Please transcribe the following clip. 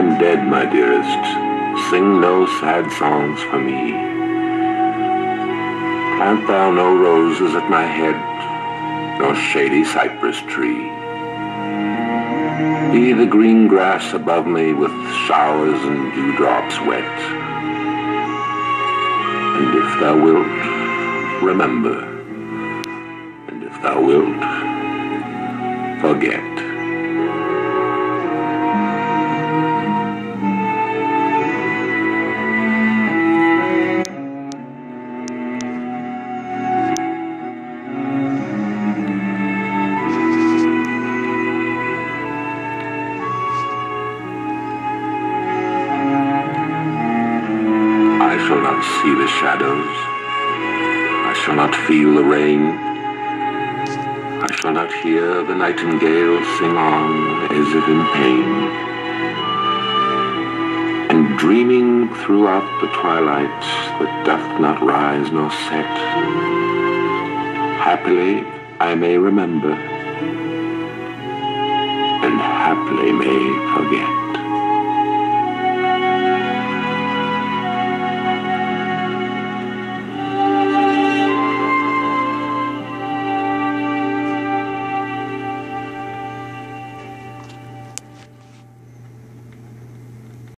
am dead, my dearest, sing no sad songs for me. Plant thou no roses at my head, nor shady cypress tree. Be the green grass above me with showers and dewdrops wet. And if thou wilt, remember, and if thou wilt, forget. I shall not see the shadows. I shall not feel the rain. I shall not hear the nightingale sing on as if in pain. And dreaming throughout the twilight that doth not rise nor set, happily I may remember, and happily may forget.